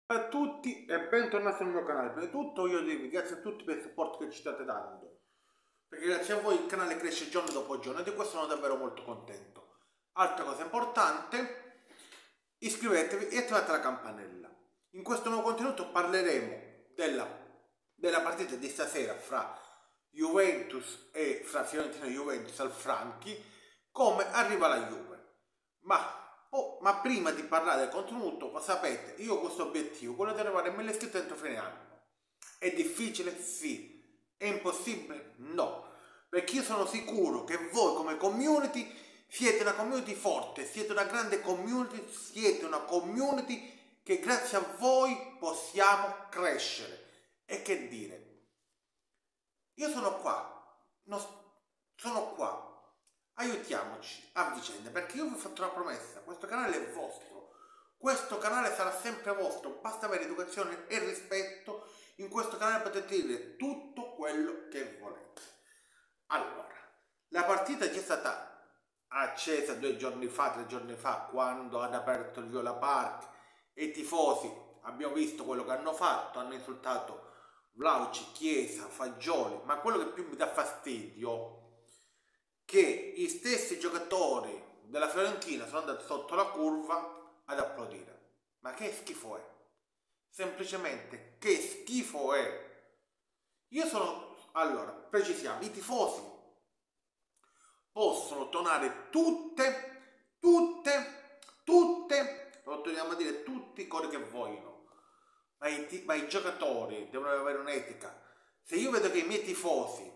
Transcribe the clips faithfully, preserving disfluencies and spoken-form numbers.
Ciao a tutti e bentornati sul mio canale. Prima di tutto io vi ringrazio a tutti per il supporto che ci state dando, perché grazie a voi il canale cresce giorno dopo giorno e di questo sono davvero molto contento. Altra cosa importante, iscrivetevi e attivate la campanella. In questo nuovo contenuto parleremo della, della partita di stasera fra Juventus e fra Fiorentina e Juventus al Franchi, come arriva la Juve. Ma Oh, ma prima di parlare del contenuto, sapete, io ho questo obiettivo, quello di arrivare a mille iscritti entro fine anno. È difficile? Sì. È impossibile? No. Perché io sono sicuro che voi come community siete una community forte, siete una grande community, siete una community che grazie a voi possiamo crescere. E che dire? Io sono qua, non, sono qua. Aiutiamoci a vicenda, perché io vi ho fatto una promessa, questo canale è vostro, questo canale sarà sempre vostro, basta avere educazione e rispetto, in questo canale potete dire tutto quello che volete. Allora, la partita è già stata accesa due giorni fa, tre giorni fa, quando hanno aperto il Viola Park e i tifosi, abbiamo visto quello che hanno fatto, hanno insultato Vlahovic, Chiesa, Fagioli, ma quello che più mi dà fastidio che i stessi giocatori della Fiorentina sono andati sotto la curva ad applaudire. Ma che schifo è? Semplicemente che schifo è? Io sono... Allora, precisiamo, i tifosi possono tonare tutte, tutte, tutte, lo torniamo a dire, tutti i cori che vogliono, ma i, ma i giocatori devono avere un'etica. Se io vedo che i miei tifosi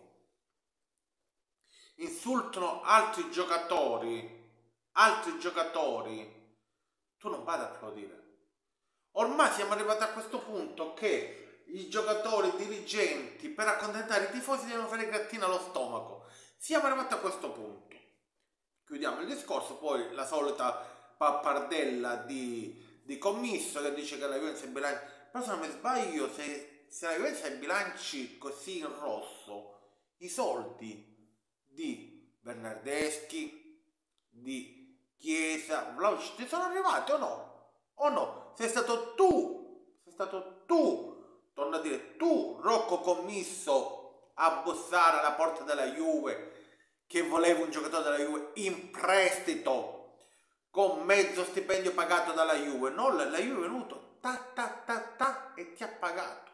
insultano altri giocatori, altri giocatori, tu non vai ad applaudire. Ormai siamo arrivati a questo punto che i giocatori, i dirigenti, per accontentare i tifosi devono fare grattina allo stomaco. Siamo arrivati a questo punto. Chiudiamo il discorso, poi la solita pappardella di, di commisso che dice che la violenza in bilancio. Però se non mi sbaglio, se, se la violenza in bilanci così in rosso, i soldi di Bernardeschi, di Chiesa, Vlahovic, ti sono arrivati o no? O no? Sei stato tu, sei stato tu, torno a dire tu, Rocco Commisso, a bussare alla porta della Juve, che voleva un giocatore della Juve in prestito, con mezzo stipendio pagato dalla Juve. Non la Juve è venuto, ta ta ta ta, e ti ha pagato.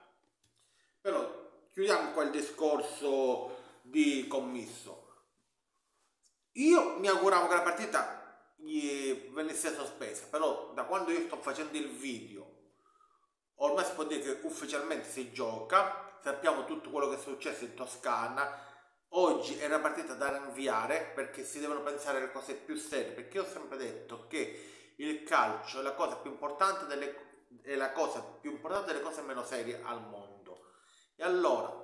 Però chiudiamo qua il discorso di Commisso. Io mi auguravo che la partita venisse sospesa, però da quando io sto facendo il video ormai si può dire che ufficialmente si gioca, sappiamo tutto quello che è successo in Toscana. Oggi è una partita da rinviare perché si devono pensare alle cose più serie, perché io ho sempre detto che il calcio è la cosa più importante delle, è la cosa più importante delle cose meno serie al mondo. E allora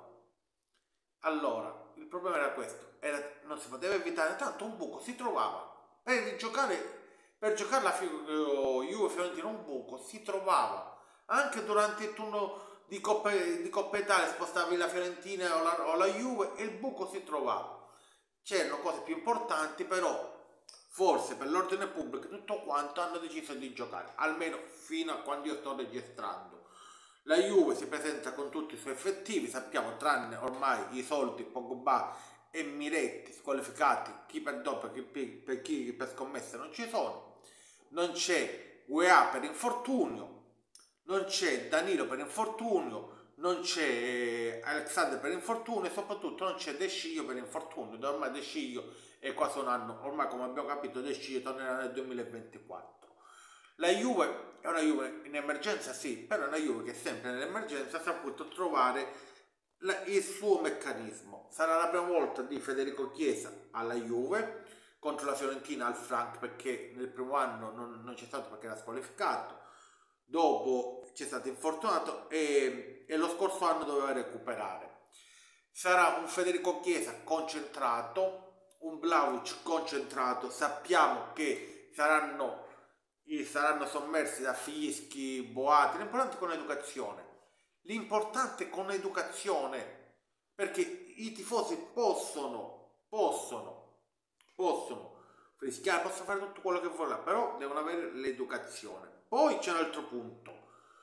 allora, il problema era questo, era, non si poteva evitare, tanto un buco si trovava, per giocare, per giocare la Juve Fiorentina un buco si trovava, anche durante il turno di Coppa, di Coppa Italia spostavi la Fiorentina o la, o la Juve e il buco si trovava. C'erano cose più importanti, però forse per l'ordine pubblico tutto quanto hanno deciso di giocare, almeno fino a quando io sto registrando. La Juve si presenta con tutti i suoi effettivi, sappiamo, tranne ormai i soliti Pogba e Miretti squalificati, chi per doppio, chi per, chi per scommesse non ci sono, non c'è U E A per infortunio, non c'è Danilo per infortunio, non c'è Alexander per infortunio e soprattutto non c'è De Sciglio per infortunio, da ormai De Sciglio è quasi un anno, ormai come abbiamo capito De Sciglio tornerà nel duemilaventiquattro. La Juve è una Juve in emergenza, sì, però è una Juve che sempre nell'emergenza ha saputo trovare la, il suo meccanismo. Sarà la prima volta di Federico Chiesa alla Juve contro la Fiorentina al Frank, perché nel primo anno non, non c'è stato perché era squalificato, dopo c'è stato infortunato e, e lo scorso anno doveva recuperare. Sarà un Federico Chiesa concentrato, un Vlahovic concentrato, sappiamo che saranno saranno sommersi da fischi, boati, l'importante è con educazione, l'importante è con educazione, perché i tifosi possono, possono, possono fischiare, possono fare tutto quello che vogliono, però devono avere l'educazione. Poi c'è un altro punto,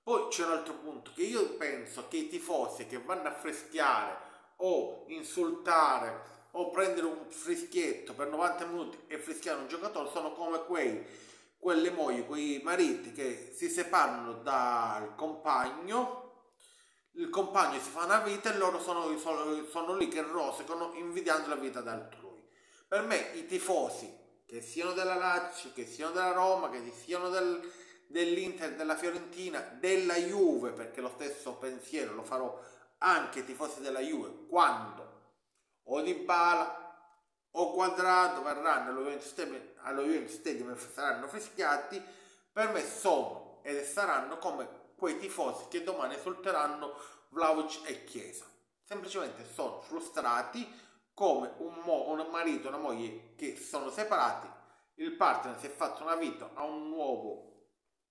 Poi c'è un altro punto, che io penso che i tifosi che vanno a frischiare o insultare o prendere un fischietto per novanta minuti e fischiare un giocatore sono come quei, quelle mogli, quei mariti che si separano dal compagno, il compagno si fa una vita e loro sono, sono, sono lì che rosicano invidiando la vita d'altrui. Per me i tifosi, che siano della Lazio, che siano della Roma, che siano del, dell'Inter, della Fiorentina, della Juve, perché lo stesso pensiero lo farò anche ai tifosi della Juve, quando o Dybala o Quadrato verranno allo Juventus Stadium, allo Juventus Stadium e saranno fischiati, per me sono ed saranno come quei tifosi che domani esulteranno Vlahovic e Chiesa. Semplicemente sono frustrati come un, mo, un marito e una moglie che sono separati, il partner si è fatto una vita a un nuovo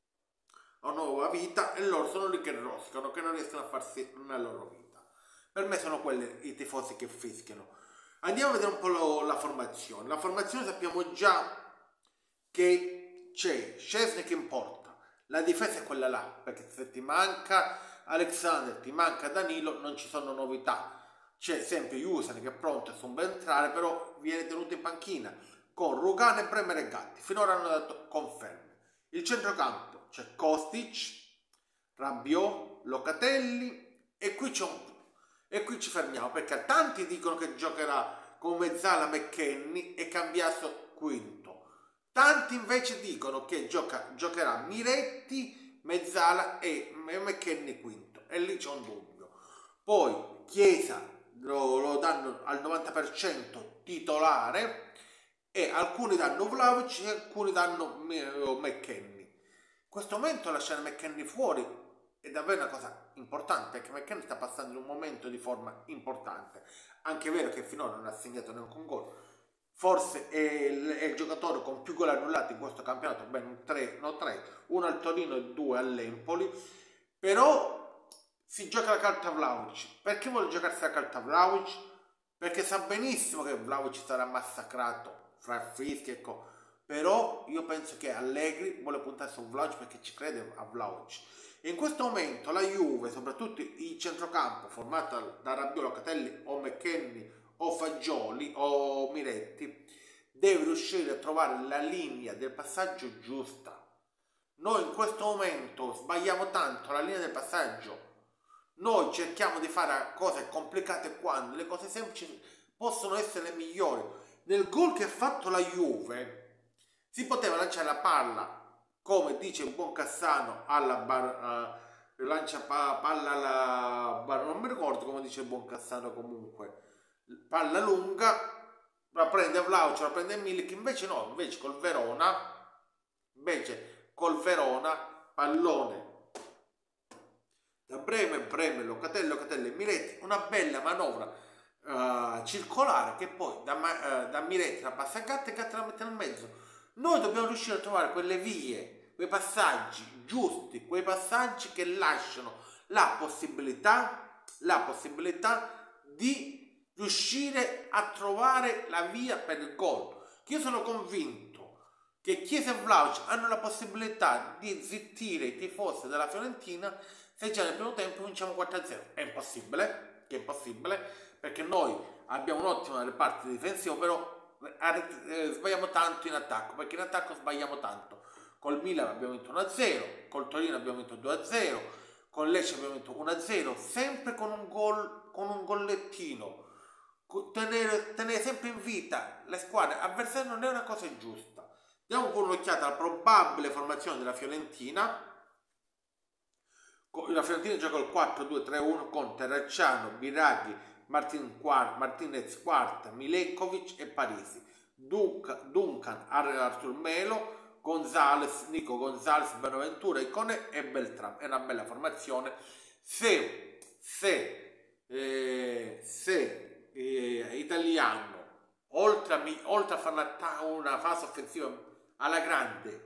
a una nuova vita e loro sono lì che rosicano, che non riescono a farsi una loro vita. Per me sono quelli i tifosi che fischiano. Andiamo a vedere un po' lo, la formazione. La formazione sappiamo già che c'è Szczesny che importa, la difesa è quella là, perché se ti manca Alexander, ti manca Danilo, non ci sono novità. C'è sempre Jusen che è pronto a subentrare, però viene tenuto in panchina con Rugano, e Bremer e Gatti. Finora hanno dato conferme. Il centrocampo c'è Kostic, Rabiot, Locatelli e qui c'è un e qui ci fermiamo, perché tanti dicono che giocherà con Mezzala, McKennie e Cambiaso quinto. Tanti invece dicono che gioca, giocherà Miretti, Mezzala e McKennie quinto. E lì c'è un dubbio. Poi Chiesa lo, lo danno al novanta per cento titolare e alcuni danno Vlahovic e alcuni danno McKennie. In questo momento lasciare McKennie fuori è davvero una cosa importante, perché McKennie sta passando in un momento di forma importante. Anche è vero che finora non ha segnato neanche un gol, forse è il, è il giocatore con più gol annullati in questo campionato, ben tre, no tre, uno al Torino e due all'Empoli, però si gioca la carta Vlahovic. Perché vuole giocarsi la carta Vlahovic? Perché sa benissimo che Vlahovic sarà massacrato fra fischi, ecco. Però io penso che Allegri vuole puntare su Vlahovic perché ci crede a Vlahovic. E in questo momento la Juve, soprattutto il centrocampo formato da Rabiot, Locatelli o McKennie o Fagioli o Miretti, deve riuscire a trovare la linea del passaggio giusta. Noi in questo momento sbagliamo tanto la linea del passaggio. Noi cerchiamo di fare cose complicate quando le cose semplici possono essere migliori. Nel gol che ha fatto la Juve si poteva lanciare la palla, come dice il buon Cassano, alla bar, uh, lancia pa, palla alla bar, non mi ricordo come dice il buon Cassano, comunque palla lunga, la prende Vlahovic, la prende Milik, invece no, invece col Verona, invece col Verona, pallone da Bremer, Bremer, Locatelli, Locatelli e Miretti, una bella manovra uh, circolare che poi da, uh, da Miretti la passa a Gatti e Gatti la mette nel mezzo. Noi dobbiamo riuscire a trovare quelle vie, quei passaggi giusti, quei passaggi che lasciano la possibilità, la possibilità di riuscire a trovare la via per il gol. Io sono convinto che Chiesa e Vlahovic hanno la possibilità di zittire i tifosi della Fiorentina se già nel primo tempo vinciamo quattro a zero. È impossibile, è impossibile, perché noi abbiamo un'ottima reparto difensivo, però sbagliamo tanto in attacco, perché in attacco sbagliamo tanto. Col Milan abbiamo vinto uno a zero, col Torino abbiamo vinto due a zero, con Lecce abbiamo vinto uno a zero, sempre con un gol, con un gollettino. Tenere, tenere sempre in vita le squadre avversarie non è una cosa giusta. Diamo pure un'occhiata alla probabile formazione della Fiorentina. La Fiorentina gioca il quattro due tre uno con Terracciano, Biraghi, Martin Quart, Martinez Quarta, Milenkovic e Parisi, Duncan, Duncan Artur Melo, Gonzales, Nico Gonzales, Bonaventura, Icone e Beltram. È una bella formazione. Se, se, eh, se eh, Italiano, oltre a, oltre a fare una fase offensiva alla grande,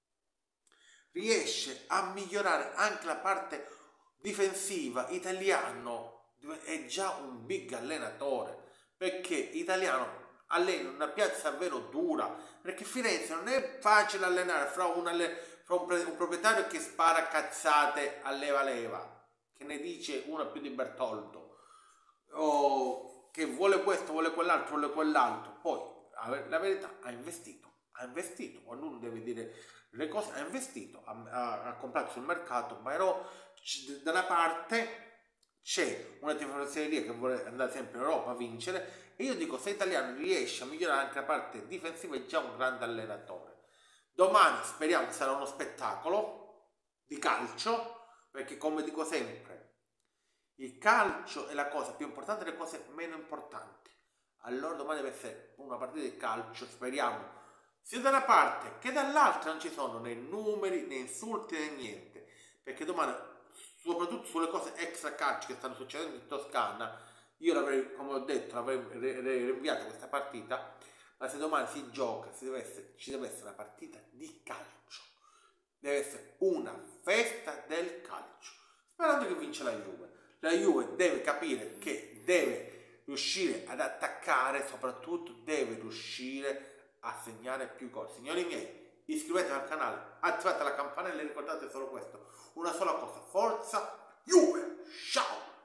riesce a migliorare anche la parte difensiva, Italiano è già un big allenatore, perché Italiano allena una piazza davvero dura, perché Firenze non è facile allenare fra, una, fra un, un proprietario che spara cazzate a leva leva, che ne dice una più di Bertoldo, o che vuole questo, vuole quell'altro, vuole quell'altro, poi la verità ha investito, ha investito, ognuno deve dire le cose, ha investito, ha, ha, ha comprato sul mercato, però da una parte c'è una tifoseria che vuole andare sempre in Europa a vincere, e io dico, se l'italiano riesce a migliorare anche la parte difensiva è già un grande allenatore. Domani speriamo che sarà uno spettacolo di calcio, perché come dico sempre, il calcio è la cosa più importante delle cose meno importanti. Allora domani deve essere una partita di calcio, speriamo, sia da una parte che dall'altra non ci sono né numeri, né insulti, né niente, perché domani, soprattutto sulle cose extra calcio che stanno succedendo in Toscana, io l'avrei, come ho detto, l'avrei rinviato questa partita, ma se domani si gioca, si deve essere, ci deve essere una partita di calcio, deve essere una festa del calcio, sperando che vince la Juve. La Juve deve capire che deve riuscire ad attaccare, soprattutto deve riuscire a segnare più gol. Signori miei, iscrivetevi al canale, attivate la campanella e ricordate solo questo, una sola cosa: forza Juve, ciao!